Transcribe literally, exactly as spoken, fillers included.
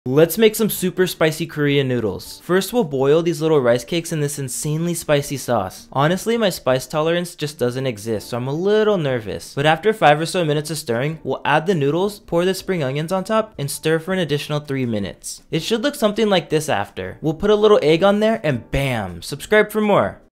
Let's make some super spicy Korean noodles. First, we'll boil these little rice cakes in this insanely spicy sauce. Honestly, my spice tolerance just doesn't exist, so I'm a little nervous. But after five or so minutes of stirring, we'll add the noodles, pour the spring onions on top, and stir for an additional three minutes. It should look something like this after. We'll put a little egg on there, and bam! Subscribe for more.